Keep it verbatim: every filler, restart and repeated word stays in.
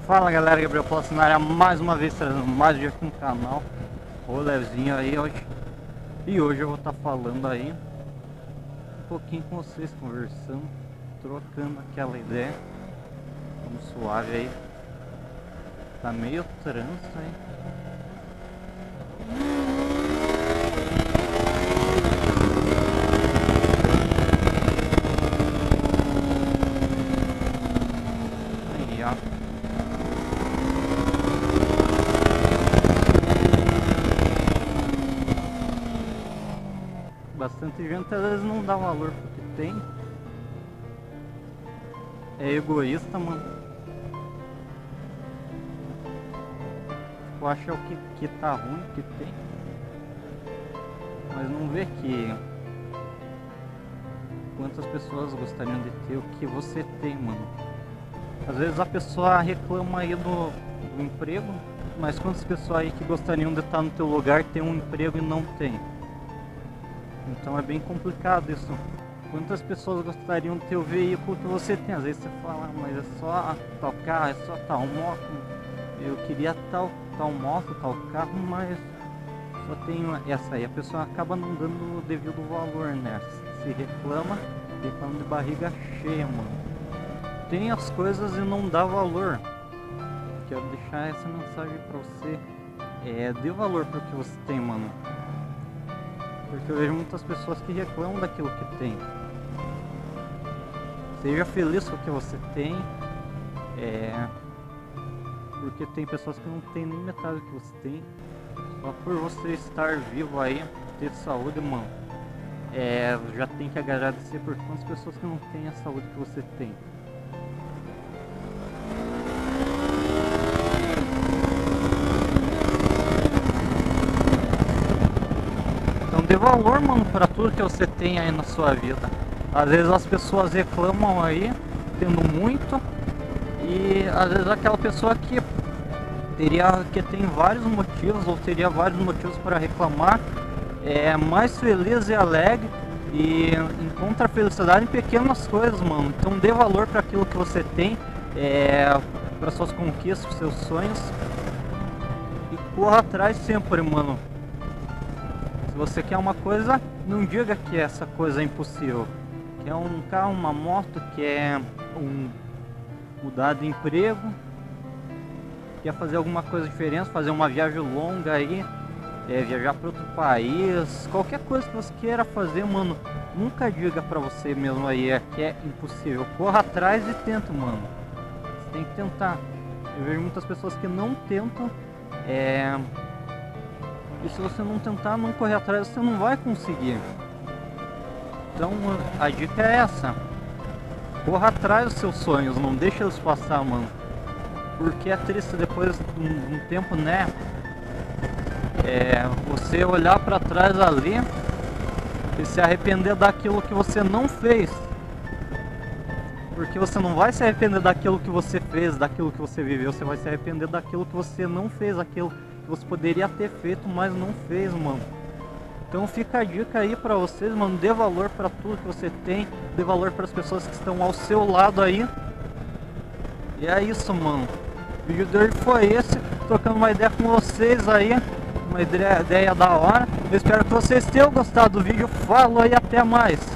Fala galera, Gabriel Poço na área, mais uma vez trazendo mais um dia aqui no canal. O Leozinho aí hoje. E hoje eu vou estar tá falando aí um pouquinho com vocês, conversando, trocando aquela ideia. Vamos suave aí. Tá meio trânsito aí. Aí, ó. Bastante gente às vezes não dá valor pro que tem. É egoísta, mano. Tipo, acha o que, que tá ruim, que tem. Mas não vê que quantas pessoas gostariam de ter o que você tem, mano. Às vezes a pessoa reclama aí do, do emprego, mas quantas pessoas aí que gostariam de estar no teu lugar tem um emprego e não tem? Então é bem complicado isso. Quantas pessoas gostariam de ter o veículo que você tem? Às vezes você fala, ah, mas é só tal carro, é só tal moto. Eu queria tal, tal moto, tal carro, mas só tenho essa aí. A pessoa acaba não dando o devido valor, né? Se reclama, reclama de barriga cheia, mano. Tem as coisas e não dá valor. Quero deixar essa mensagem pra você. É, dê valor pro que você tem, mano. Porque eu vejo muitas pessoas que reclamam daquilo que tem. Seja feliz com o que você tem. É... Porque tem pessoas que não tem nem metade do que você tem. Só por você estar vivo aí, ter saúde, mano. É... Já tem que agradecer por quantas pessoas que não têm a saúde que você tem. Dê valor, mano, pra tudo que você tem aí na sua vida. Às vezes as pessoas reclamam aí, tendo muito, e às vezes aquela pessoa que teria, que tem vários motivos, ou teria vários motivos para reclamar, é mais feliz e alegre, e encontra felicidade em pequenas coisas, mano. Então dê valor para aquilo que você tem, é, para suas conquistas, pros seus sonhos, e corra atrás sempre, mano. Se você quer uma coisa, não diga que essa coisa é impossível. Quer um carro, uma moto, quer um, mudar de emprego, quer fazer alguma coisa diferente, fazer uma viagem longa aí, é, viajar para outro país, qualquer coisa que você queira fazer, mano, nunca diga pra você mesmo aí é, que é impossível. Corra atrás e tenta, mano. Você tem que tentar. Eu vejo muitas pessoas que não tentam, é... E se você não tentar, não correr atrás, você não vai conseguir. Então a dica é essa. Corra atrás dos seus sonhos, não deixa eles passar, mano. Porque é triste depois de um, um tempo, né? É, você olhar pra trás ali e se arrepender daquilo que você não fez. Porque você não vai se arrepender daquilo que você fez, daquilo que você viveu. Você vai se arrepender daquilo que você não fez, aquilo que você poderia ter feito, mas não fez, mano. Então fica a dica aí pra vocês, mano. Dê valor pra tudo que você tem. Dê valor pras pessoas que estão ao seu lado aí. E é isso, mano. O vídeo de hoje foi esse. Trocando uma ideia com vocês aí. Uma ideia, ideia da hora. Eu espero que vocês tenham gostado do vídeo. Falou e até mais.